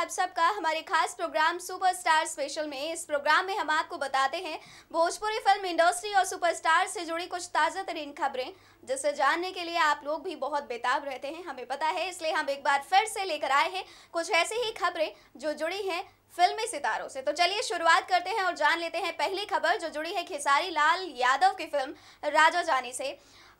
आप सबका हमारे खास प्रोग्राम सुपरस्टार स्पेशल में। इस प्रोग्राम में हम आपको बताते हैं भोजपुरी फिल्म इंडस्ट्री और सुपरस्टार से जुड़ी कुछ ताज़ा तरीन खबरें, जिसे जानने के लिए आप लोग भी बहुत बेताब रहते हैं, हमें पता है। इसलिए हम एक बार फिर से लेकर आए हैं कुछ ऐसी ही खबरें जो जुड़ी हैं फिल्मी सितारों से। तो चलिए शुरुआत करते हैं और जान लेते हैं पहली खबर जो जुड़ी है खेसारी लाल यादव की फिल्म राजा जानी से।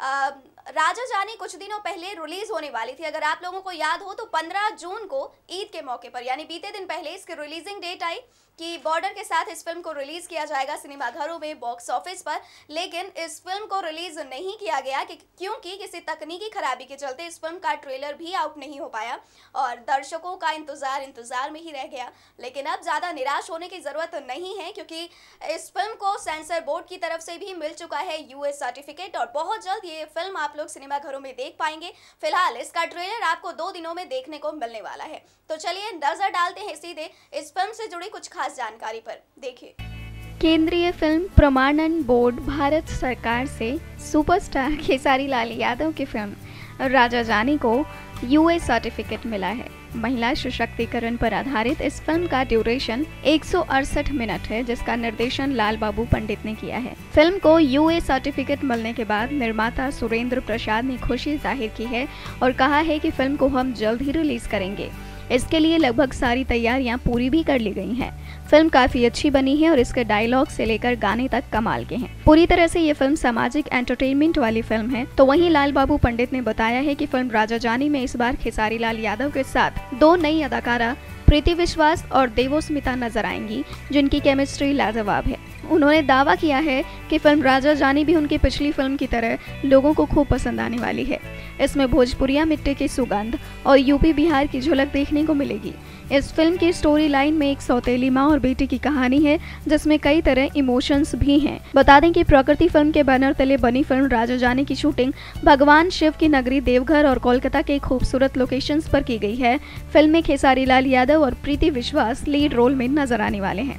राजा जानी कुछ दिनों पहले रिलीज होने वाली थी। अगर आप लोगों को याद हो तो 15 जून को ईद के मौके पर यानी बीते दिन पहले इसकी रिलीजिंग डेट आई कि बॉर्डर के साथ इस फिल्म को रिलीज किया जाएगा सिनेमाघरों में, बॉक्स ऑफिस पर। लेकिन इस फिल्म को रिलीज नहीं किया गया क्योंकि किसी तकनीकी खराबी के चलते इस फिल्म का ट्रेलर भी आउट नहीं हो पाया और दर्शकों का इंतजार में ही रह गया। लेकिन अब ज़्यादा निराश होने की ज़रूरत नहीं है क्योंकि इस फिल्म को सेंसर बोर्ड की तरफ से भी मिल चुका है यूएस सर्टिफिकेट और बहुत जल्द ये फिल्म आप लोग सिनेमाघरों में देख पाएंगे। फिलहाल इसका ट्रेलर आपको 2 दिनों में देखने को मिलने वाला है। तो चलिए नजर डालते हैं सीधे इस फिल्म से जुड़ी कुछ खास जानकारी पर। देखिए, केंद्रीय फिल्म प्रमाणन बोर्ड भारत सरकार से सुपरस्टार खेसारी लाल यादव की फिल्म राजा जानी को यूएस सर्टिफिकेट मिला है। महिला सशक्तिकरण पर आधारित इस फिल्म का ड्यूरेशन 168 मिनट है, जिसका निर्देशन लाल बाबू पंडित ने किया है। फिल्म को यूएस सर्टिफिकेट मिलने के बाद निर्माता सुरेंद्र प्रसाद ने खुशी जाहिर की है और कहा है कि फिल्म को हम जल्द ही रिलीज करेंगे। इसके लिए लगभग सारी तैयारियां पूरी भी कर ली गई हैं। फिल्म काफी अच्छी बनी है और इसके डायलॉग से लेकर गाने तक कमाल के हैं। पूरी तरह से ये फिल्म सामाजिक एंटरटेनमेंट वाली फिल्म है। तो वहीं लाल बाबू पंडित ने बताया है कि फिल्म राजा जानी में इस बार खेसारी लाल यादव के साथ 2 नई अदाकारा प्रीति विश्वास और देवोस्मिता नजर आएंगी, जिनकी केमिस्ट्री लाजवाब है। उन्होंने दावा किया है कि फिल्म राजा जानी भी उनकी पिछली फिल्म की तरह लोगों को खूब पसंद आने वाली है। इसमें भोजपुरिया मिट्टी की सुगंध और यूपी बिहार की झलक देखने को मिलेगी। इस फिल्म की स्टोरी लाइन में एक सौतेली माँ और बेटी की कहानी है, जिसमें कई तरह इमोशंस भी हैं। बता दें कि प्रकृति फिल्म के बैनर तले बनी फिल्म राजा जानी की शूटिंग भगवान शिव की नगरी देवघर और कोलकाता के खूबसूरत लोकेशंस पर की गई है। फिल्म में खेसारी लाल यादव और प्रीति विश्वास लीड रोल में नजर आने वाले हैं।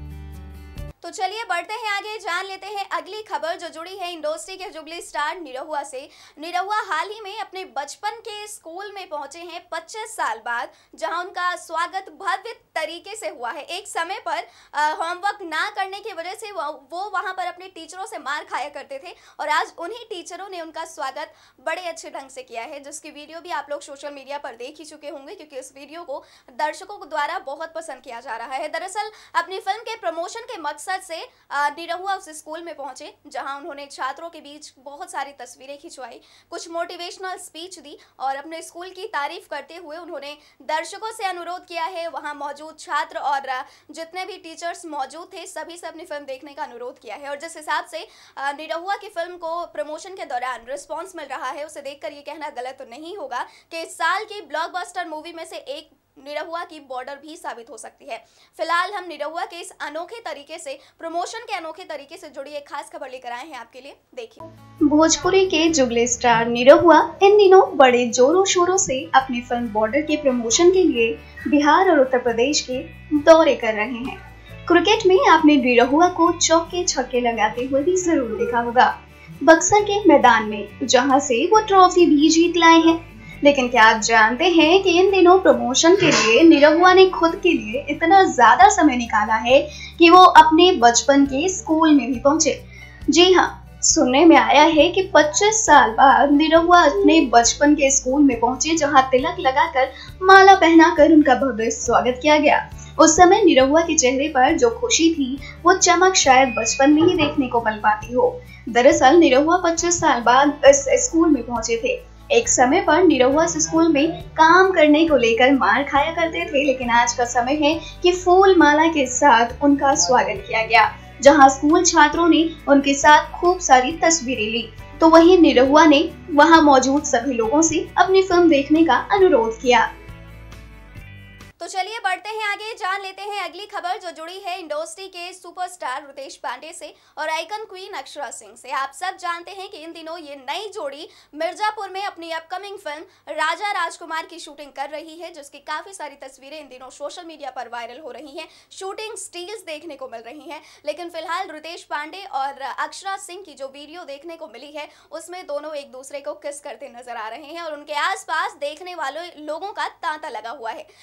तो चलिए बढ़ते हैं आगे, जान लेते हैं अगली खबर जो जुड़ी है इंडस्ट्री के जुबली स्टार निरहुआ से। निरहुआ हाल ही में अपने बचपन के स्कूल में पहुंचे हैं 25 साल बाद, जहां उनका स्वागत भव्य तरीके से हुआ है। एक समय पर होमवर्क ना करने की वजह से वो वहां पर अपने टीचरों से मार खाया करते थे और आज उन्हीं टीचरों ने उनका स्वागत बड़े अच्छे ढंग से किया है, जिसकी वीडियो भी आप लोग सोशल मीडिया पर देख ही चुके होंगे क्योंकि इस वीडियो को दर्शकों द्वारा बहुत पसंद किया जा रहा है। दरअसल अपनी फिल्म के प्रमोशन के मकसद से निरहुआ उस स्कूल में पहुंचे, जहां उन्होंने छात्रों के बीच बहुत सारी तस्वीरें खिंचवाई, कुछ मोटिवेशनल स्पीच दी और अपने स्कूल की तारीफ करते हुए उन्होंने दर्शकों से अनुरोध किया है, वहां मौजूद छात्र और जितने भी टीचर्स मौजूद थे सभी से अपनी फिल्म देखने का अनुरोध किया है। और जिस हिसाब से निरहुआ की फिल्म को प्रमोशन के दौरान रिस्पॉन्स मिल रहा है, उसे देखकर ये कहना गलत तो नहीं होगा कि इस साल की ब्लॉकबस्टर मूवी में से एक निरहुआ की बॉर्डर भी साबित हो सकती है। फिलहाल हम निरहुआ के इस अनोखे तरीके से, प्रमोशन के अनोखे तरीके से जुड़ी एक खास खबर लेकर आए हैं आपके लिए। देखिए, भोजपुरी के जुगले स्टार निरहुआ इन दिनों बड़े जोरों शोरों से अपनी फिल्म बॉर्डर के प्रमोशन के लिए बिहार और उत्तर प्रदेश के दौरे कर रहे हैं। क्रिकेट में आपने निरहुआ को चौके छक्के लगाते हुए भी जरूर देखा होगा, बक्सर के मैदान में, जहां से वो ट्रॉफी भी जीत लाए हैं। लेकिन क्या आप जानते हैं कि इन दिनों प्रमोशन के लिए निरहुआ ने खुद के लिए इतना ज्यादा समय निकाला है कि वो अपने बचपन के स्कूल में भी पहुंचे। जी हाँ, सुनने में आया है कि 25 साल बाद निरहुआ अपने बचपन के स्कूल में पहुंचे, जहां तिलक लगाकर माला पहनाकर उनका भव्य स्वागत किया गया। उस समय निरहुआ के चेहरे पर जो खुशी थी वो चमक शायद बचपन में ही देखने को मिल पाती हो। दरअसल निरहुआ 25 साल बाद इस स्कूल में पहुंचे थे। एक समय पर निरहुआ स्कूल में काम करने को लेकर मार खाया करते थे, लेकिन आज का समय है कि फूल माला के साथ उनका स्वागत किया गया, जहां स्कूल छात्रों ने उनके साथ खूब सारी तस्वीरें ली। तो वहीं निरहुआ ने वहां मौजूद सभी लोगों से अपनी फिल्म देखने का अनुरोध किया। तो चलिए बढ़ते हैं आगे, जान लेते हैं अगली खबर जो जुड़ी है इंडस्ट्री के सुपरस्टार रितेश पांडे से और आइकन क्वीन अक्षरा सिंह से। आप सब जानते हैं कि इन दिनों ये नई जोड़ी मिर्जापुर में अपनी अपकमिंग फिल्म राजा राजकुमार की शूटिंग कर रही है, जिसकी काफी सारी तस्वीरें इन दिनों सोशल मीडिया पर वायरल हो रही हैं, शूटिंग स्टिल्स देखने को मिल रही हैं। लेकिन फिलहाल रितेश पांडे और अक्षरा सिंह की जो वीडियो देखने को मिली है उसमें दोनों एक दूसरे को किस करते नजर आ रहे हैं और उनके आसपास देखने वाले लोगों का तांता लगा हुआ है। लेकिन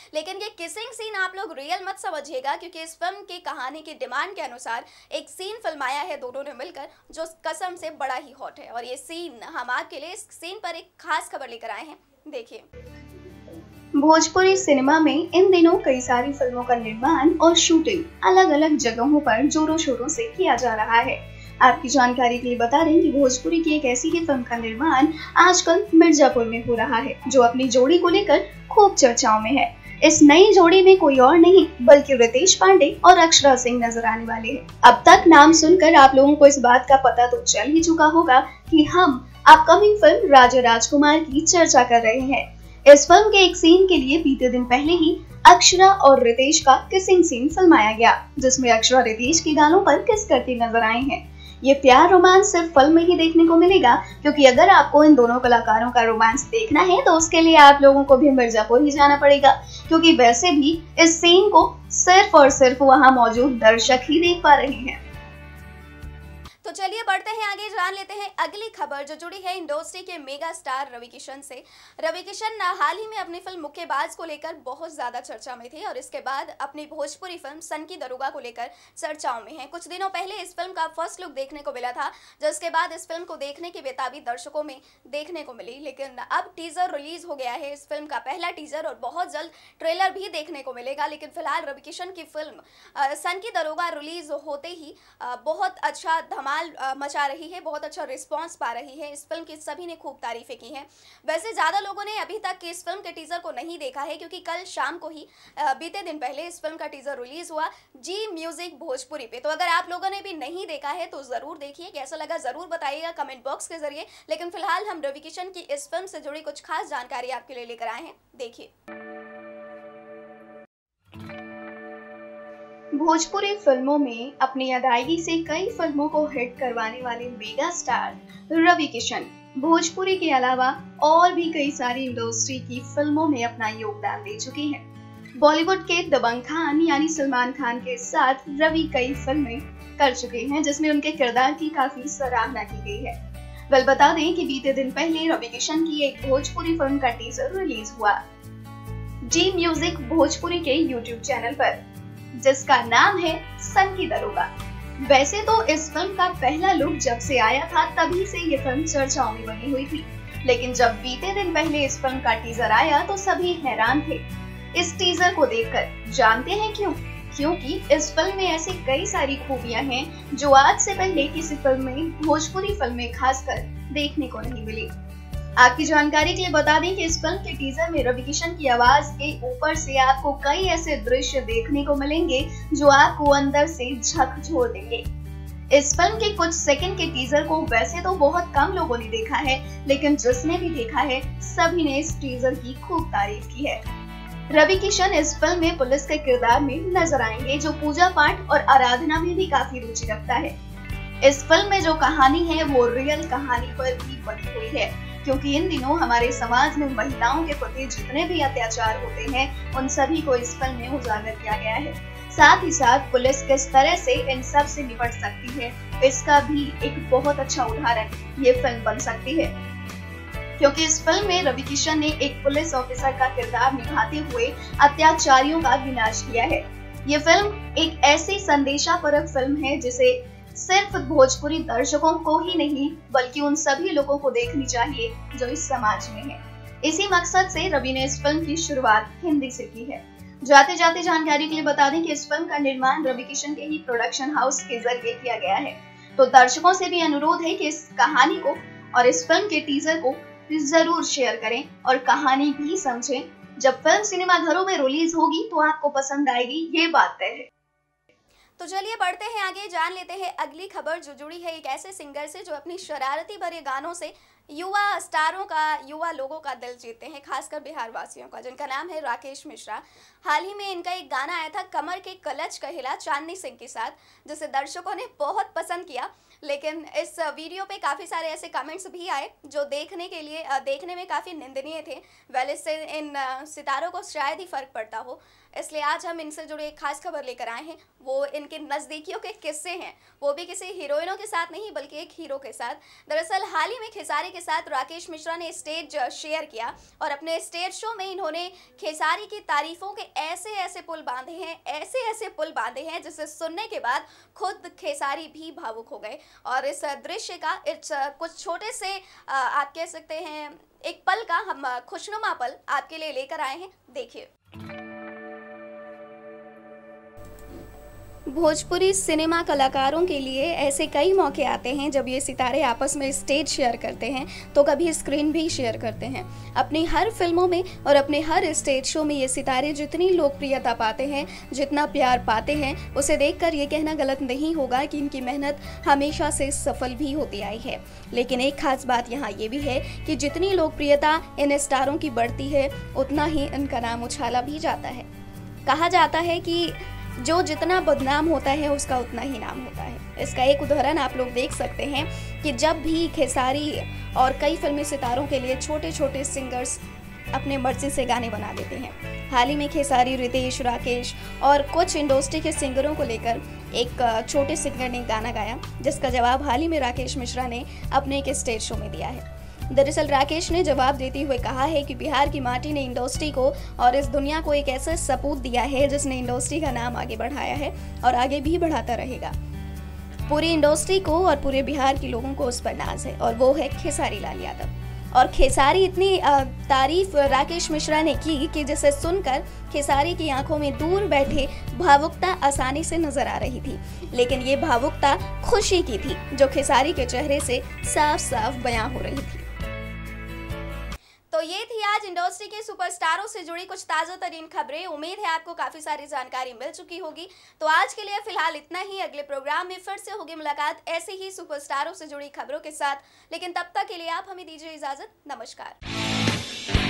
ये किसिंग सीन आप लोग रियल मत समझिएगा, क्योंकि इस फिल्म की कहानी की डिमांड के अनुसार एक सीन फिल्माया है दोनों ने मिलकर, जो कसम से बड़ा ही हॉट है। और ये सीन हम आपके लिए इस सीन पर एक खास खबर लेकर आए हैं, देखिए। भोजपुरी सिनेमा में इन दिनों कई सारी फिल्मों का निर्माण और शूटिंग अलग अलग जगहों पर जोरों शोरों से किया जा रहा है। आपकी जानकारी के लिए बता दें कि भोजपुरी की एक ऐसी ही फिल्म का निर्माण आजकल मिर्जापुर में हो रहा है, जो अपनी जोड़ी को लेकर खूब चर्चाओं में है। इस नई जोड़ी में कोई और नहीं बल्कि रितेश पांडे और अक्षरा सिंह नजर आने वाले हैं। अब तक नाम सुनकर आप लोगों को इस बात का पता तो चल ही चुका होगा कि हम अपकमिंग फिल्म राजा राजकुमार की चर्चा कर रहे हैं। इस फिल्म के एक सीन के लिए बीते दिन पहले ही अक्षरा और रितेश का किसिंग सीन फिल्माया गया, जिसमें अक्षरा रितेश के गालों पर किस करती नजर आई हैं। ये प्यार रोमांस सिर्फ फिल्म में ही देखने को मिलेगा, क्योंकि अगर आपको इन दोनों कलाकारों का रोमांस देखना है तो उसके लिए आप लोगों को भी मिर्जापुर ही जाना पड़ेगा, क्योंकि वैसे भी इस सीन को सिर्फ और सिर्फ वहां मौजूद दर्शक ही देख पा रहे हैं। तो चलिए बढ़ते हैं आगे, जान लेते हैं अगली खबर जो जुड़ी है इंडस्ट्री के मेगा स्टार रवि किशन से। रवि किशन हाल ही में अपनी फिल्म मुक्केबाज को लेकर बहुत ज्यादा चर्चा में थे और इसके बाद अपनी भोजपुरी फिल्म सन की दरोगा को लेकर चर्चाओं में हैं। कुछ दिनों पहले इस फिल्म का फर्स्ट लुक देखने को मिला था, जिसके बाद इस फिल्म को देखने की बेताबी दर्शकों में देखने को मिली। लेकिन अब टीजर रिलीज हो गया है, इस फिल्म का पहला टीजर, और बहुत जल्द ट्रेलर भी देखने को मिलेगा। लेकिन फिलहाल रवि किशन की फिल्म सन की दरोगा रिलीज होते ही बहुत अच्छा धमाल मचा रही है, बहुत अच्छा रिस्पांस पा रही है। इस फिल्म की सभी ने खूब तारीफें की हैं। वैसे ज़्यादा लोगों ने अभी तक इस फिल्म के टीजर को नहीं देखा है, क्योंकि कल शाम को ही बीते दिन पहले इस फिल्म का टीजर रिलीज हुआ जी म्यूजिक भोजपुरी पे। तो अगर आप लोगों ने भी नहीं देखा है तो ज़रूर देखिए, कैसा लगा ज़रूर बताइएगा कमेंट बॉक्स के जरिए। लेकिन फिलहाल हम रवि किशन की इस फिल्म से जुड़ी कुछ खास जानकारी आपके लिए लेकर आए हैं, देखिए। भोजपुरी फिल्मों में अपनी अदायगी से कई फिल्मों को हिट करवाने वाले मेगा स्टार रवि किशन भोजपुरी के अलावा और भी कई सारी इंडस्ट्री की फिल्मों में अपना योगदान दे चुके हैं। बॉलीवुड के दबंग खान यानी सलमान खान के साथ रवि कई फिल्में कर चुके हैं, जिसमें उनके किरदार की काफी सराहना की गई है। वेल, बता दें कि बीते दिन पहले रवि किशन की एक भोजपुरी फिल्म का टीजर रिलीज हुआ जी म्यूजिक भोजपुरी के यूट्यूब चैनल पर, जिसका नाम है सन की दरोगा। वैसे तो इस फिल्म का पहला लुक जब से आया था तभी से ये फिल्म चर्चाओं में बनी हुई थी, लेकिन जब बीते दिन पहले इस फिल्म का टीजर आया तो सभी हैरान थे इस टीजर को देखकर। जानते हैं क्यों? क्योंकि इस फिल्म में ऐसी कई सारी खूबियां हैं जो आज से पहले किसी फिल्म में, भोजपुरी फिल्म में खासकर देखने को नहीं मिली। आपकी जानकारी के लिए बता दें कि इस फिल्म के टीजर में रवि किशन की आवाज के ऊपर से आपको कई ऐसे दृश्य देखने को मिलेंगे जो आपको अंदर से झकझोर देंगे। इस फिल्म के कुछ सेकंड के टीजर को वैसे तो बहुत कम लोगों ने देखा है, लेकिन जिसने भी देखा है सभी ने इस टीजर की खूब तारीफ की है। रवि किशन इस फिल्म में पुलिस के किरदार में नजर आएंगे, जो पूजा पाठ और आराधना में भी काफी रुचि रखता है। इस फिल्म में जो कहानी है वो रियल कहानी पर भी बनी हुई है, क्योंकि इन दिनों हमारे समाज में महिलाओं के प्रति जितने भी अत्याचार होते हैं उन सभी को इस फिल्म में उजागर किया गया है। साथ ही साथ पुलिस किस तरह से इन सब से निपट सकती है, इसका भी एक बहुत अच्छा उदाहरण ये फिल्म बन सकती है, क्योंकि इस फिल्म में रवि किशन ने एक पुलिस ऑफिसर का किरदार निभाते हुए अत्याचारियों का विनाश किया है। ये फिल्म एक ऐसी संदेशापरक फिल्म है जिसे सिर्फ भोजपुरी दर्शकों को ही नहीं बल्कि उन सभी लोगों को देखनी चाहिए जो इस समाज में हैं। इसी मकसद से रवि ने इस फिल्म की शुरुआत हिंदी से की है। जाते जाते जानकारी के लिए बता दें कि इस फिल्म का निर्माण रवि किशन के ही प्रोडक्शन हाउस के जरिए किया गया है। तो दर्शकों से भी अनुरोध है कि इस कहानी को और इस फिल्म के टीजर को जरूर शेयर करें और कहानी भी समझें। जब फिल्म सिनेमा घरों में रिलीज होगी तो आपको पसंद आएगी, ये बात तय है। तो चलिए बढ़ते हैं आगे, जान लेते हैं अगली खबर जो जुड़ी है एक ऐसे सिंगर से जो अपनी शरारती भरे गानों से युवा स्टारों का, युवा लोगों का दिल जीतते हैं, खासकर बिहार वासियों का, जिनका नाम है राकेश मिश्रा। हाल ही में इनका एक गाना आया था कमर के कलच का हिला चांदनी सिंह के साथ, जिसे दर्शकों ने बहुत पसंद किया। लेकिन इस वीडियो पे काफ़ी सारे ऐसे कमेंट्स भी आए जो देखने में काफ़ी निंदनीय थे। वेल, इससे इन सितारों को शायद ही फ़र्क पड़ता हो। इसलिए आज हम इनसे जुड़ी एक खास खबर लेकर आए हैं। वो इनके नज़दीकियों के किस्से हैं, वो भी किसी हीरोइनों के साथ नहीं बल्कि एक हीरो के साथ। दरअसल हाल ही में खेसारी के साथ राकेश मिश्रा ने स्टेज शेयर किया और अपने स्टेज शो में इन्होंने खेसारी की तारीफों के ऐसे ऐसे पुल बांधे हैं जिसे सुनने के बाद खुद खेसारी भी भावुक हो गए। और इस दृश्य का कुछ छोटे से आप कह सकते हैं एक पल का हम खुशनुमा पल आपके लिए लेकर आए हैं, देखिए। भोजपुरी सिनेमा कलाकारों के लिए ऐसे कई मौके आते हैं जब ये सितारे आपस में स्टेज शेयर करते हैं तो कभी स्क्रीन भी शेयर करते हैं। अपनी हर फिल्मों में और अपने हर स्टेज शो में ये सितारे जितनी लोकप्रियता पाते हैं, जितना प्यार पाते हैं, उसे देखकर ये कहना गलत नहीं होगा कि इनकी मेहनत हमेशा से सफल भी होती आई है। लेकिन एक खास बात यहाँ ये भी है कि जितनी लोकप्रियता इन स्टारों की बढ़ती है उतना ही इनका नाम उछाला भी जाता है। कहा जाता है कि जो जितना बदनाम होता है उसका उतना ही नाम होता है। इसका एक उदाहरण आप लोग देख सकते हैं कि जब भी खेसारी और कई फिल्मी सितारों के लिए छोटे छोटे सिंगर्स अपने मर्जी से गाने बना देते हैं। हाल ही में खेसारी, रितेश, राकेश और कुछ इंडस्ट्री के सिंगरों को लेकर एक छोटे सिंगर ने गाना गाया, जिसका जवाब हाल ही में राकेश मिश्रा ने अपने एक स्टेज शो में दिया है। दरअसल राकेश ने जवाब देते हुए कहा है कि बिहार की माटी ने इंडस्ट्री को और इस दुनिया को एक ऐसा सपूत दिया है जिसने इंडस्ट्री का नाम आगे बढ़ाया है और आगे भी बढ़ाता रहेगा। पूरी इंडस्ट्री को और पूरे बिहार के लोगों को उस पर नाज है और वो है खेसारी लाल यादव। और खेसारी इतनी तारीफ राकेश मिश्रा ने की कि जिसे सुनकर खेसारी की आंखों में दूर बैठे भावुकता आसानी से नजर आ रही थी, लेकिन ये भावुकता खुशी की थी जो खेसारी के चेहरे से साफ साफ बयां हो रही थी। तो ये थी आज इंडस्ट्री के सुपरस्टारों से जुड़ी कुछ ताज़ा तरीन खबरें। उम्मीद है आपको काफ़ी सारी जानकारी मिल चुकी होगी। तो आज के लिए फिलहाल इतना ही। अगले प्रोग्राम में फिर से होगी मुलाकात ऐसे ही सुपरस्टारों से जुड़ी खबरों के साथ, लेकिन तब तक के लिए आप हमें दीजिए इजाज़त। नमस्कार।